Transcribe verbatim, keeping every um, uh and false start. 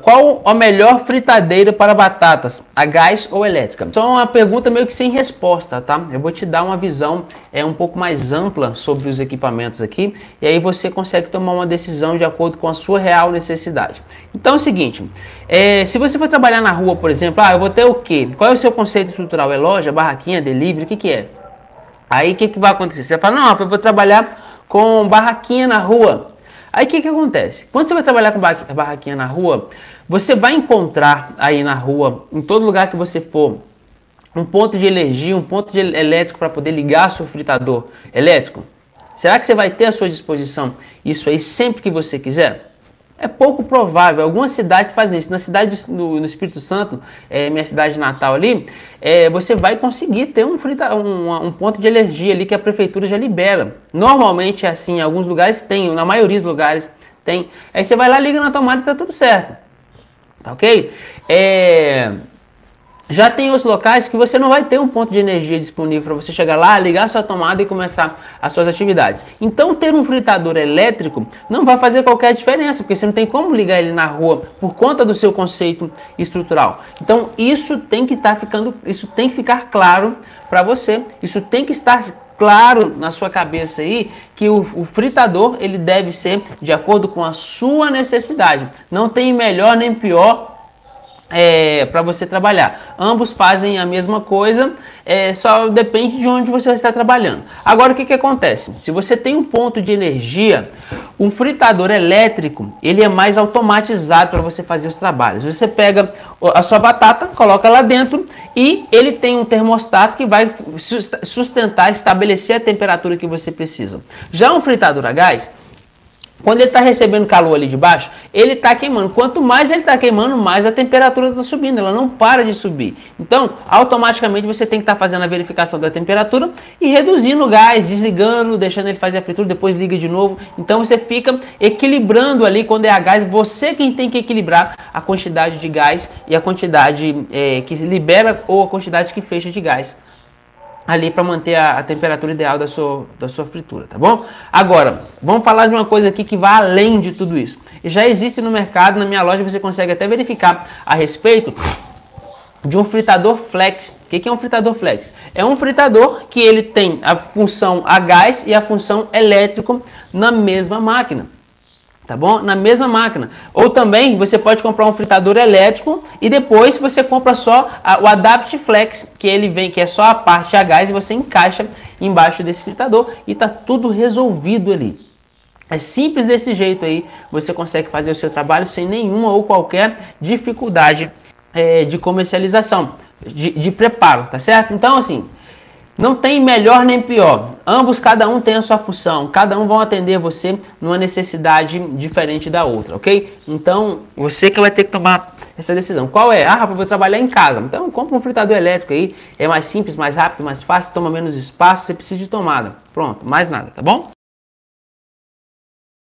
qual a melhor fritadeira para batatas, a gás ou elétrica? Só uma pergunta meio que sem resposta, tá? Eu vou te dar uma visão é, um pouco mais ampla sobre os equipamentos aqui, e aí você consegue tomar uma decisão de acordo com a sua real necessidade. Então é o seguinte, é, se você for trabalhar na rua, por exemplo, ah, eu vou ter o quê? Qual é o seu conceito estrutural? É loja, barraquinha, delivery, o que que é? Aí o que que vai acontecer? Você fala, não, eu vou trabalhar com barraquinha na rua. Aí o que que acontece? Quando você vai trabalhar com barraquinha na rua, você vai encontrar aí na rua, em todo lugar que você for, um ponto de energia, um ponto de elétrico para poder ligar seu fritador elétrico? Será que você vai ter à sua disposição isso aí sempre que você quiser? É pouco provável. Algumas cidades fazem isso. Na cidade do, no Espírito Santo, é, minha cidade natal ali, é, você vai conseguir ter um, frita, um, um ponto de energia ali que a prefeitura já libera. Normalmente é assim, em alguns lugares tem, na maioria dos lugares tem. Aí você vai lá, liga na tomada e tá tudo certo. Tá ok? É... Já tem outros locais que você não vai ter um ponto de energia disponível para você chegar lá, ligar sua tomada e começar as suas atividades. Então ter um fritador elétrico não vai fazer qualquer diferença, porque você não tem como ligar ele na rua por conta do seu conceito estrutural. Então isso tem que estar ficando, isso tem que ficar claro para você. Isso tem que estar claro na sua cabeça aí que o, o fritador ele deve ser de acordo com a sua necessidade. Não tem melhor nem pior É, para você trabalhar. Ambos fazem a mesma coisa, é, só depende de onde você vai estar trabalhando. Agora o que que acontece? Se você tem um ponto de energia, um fritador elétrico, ele é mais automatizado para você fazer os trabalhos. Você pega a sua batata, coloca lá dentro e ele tem um termostato que vai sustentar, estabelecer a temperatura que você precisa. Já um fritador a gás, quando ele está recebendo calor ali de baixo, ele está queimando. Quanto mais ele está queimando, mais a temperatura está subindo. Ela não para de subir. Então, automaticamente você tem que estar tá fazendo a verificação da temperatura e reduzindo o gás, desligando, deixando ele fazer a fritura, depois liga de novo. Então você fica equilibrando ali quando é a gás. Você quem tem que equilibrar a quantidade de gás e a quantidade é, que libera ou a quantidade que fecha de gás ali para manter a, a temperatura ideal da sua, da sua fritura, tá bom? Agora, vamos falar de uma coisa aqui que vai além de tudo isso. Já existe no mercado, na minha loja você consegue até verificar a respeito de um fritador flex. O que que é um fritador flex? É um fritador que ele tem a função a gás e a função elétrico na mesma máquina. Tá bom? Na mesma máquina. Ou também você pode comprar um fritador elétrico e depois você compra só a, o Adapt Flex, que ele vem, que é só a parte a gás e você encaixa embaixo desse fritador e tá tudo resolvido ali. É simples desse jeito aí, você consegue fazer o seu trabalho sem nenhuma ou qualquer dificuldade é, de comercialização, de, de preparo, tá certo? Então assim, não tem melhor nem pior. Ambos, cada um tem a sua função. Cada um vão atender você numa necessidade diferente da outra, ok? Então, você que vai ter que tomar essa decisão. Qual é? Ah, Rafa, eu vou trabalhar em casa. Então, compra um fritador elétrico aí. É mais simples, mais rápido, mais fácil, toma menos espaço. Você precisa de tomada. Pronto, mais nada, tá bom?